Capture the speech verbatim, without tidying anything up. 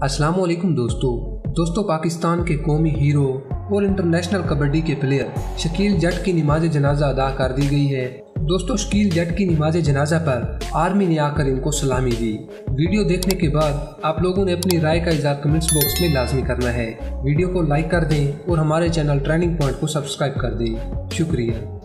अस्सलाम वालेकुम दोस्तों दोस्तों पाकिस्तान के कौमी हीरो और इंटरनेशनल कबड्डी के प्लेयर शकील जट की नमाज जनाजा अदा कर दी गई है। दोस्तों शकील जट की नमाज जनाजा पर आर्मी ने आकर इनको सलामी दी। वीडियो देखने के बाद आप लोगों ने अपनी राय का इज़हार कमेंट्स बॉक्स में लाजमी करना है। वीडियो को लाइक कर दें और हमारे चैनल ट्रेंडिंग पॉइंट को सब्सक्राइब कर दें। शुक्रिया।